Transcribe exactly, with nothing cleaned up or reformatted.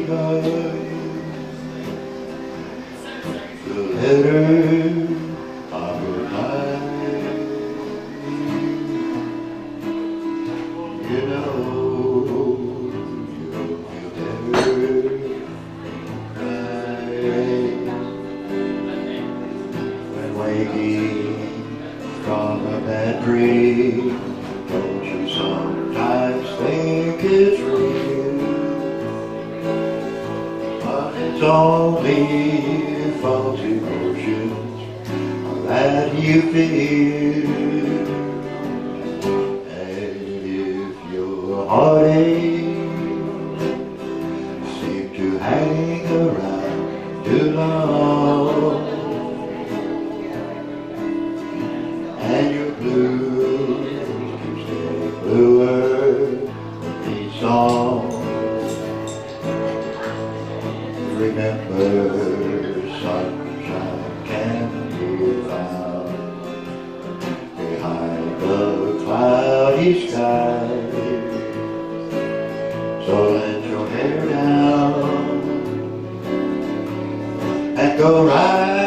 the letter of her life. You know, you'll never cry when waking from a bad dream. Don't you sometimes think it's real? But it's only false emotions that you feel. And if your heartache seems to hang around too long, and your blues keep staying bluer with these songs, remember sunshine can be found behind the cloudy sky. So let your hair down and go right